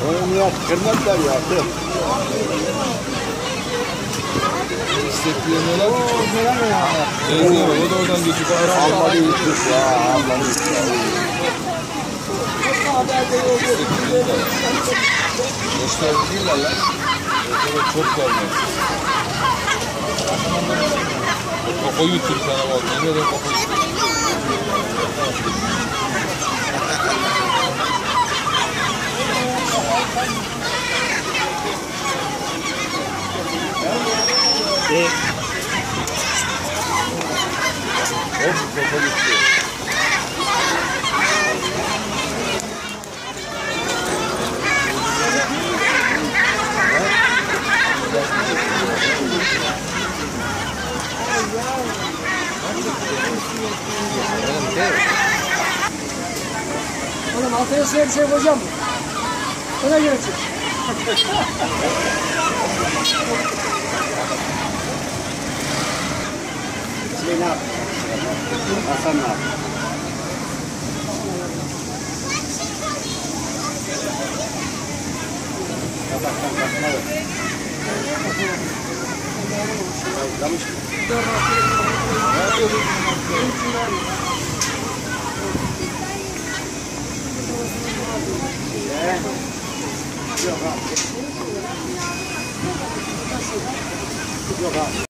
Onu niye kırmazlar ya? İstekleyemiyorlar ki çok. Teyze o da oradan geçip Almadı yutmuş ya. Almadı yutmuş. Boşlar değiller lan. Evet çok varlar. Kafa yutur sana bak. Yemin ederim kafa yutur. Hop kafa yutuyor. Oğlum altına suya bir şey koyacağım mı? Ona göre çık. Şey ne yaptı? Hasan ne yaptı? Kapaktan bakma yok. Yaklamış mı? Yok abi. Yok abi.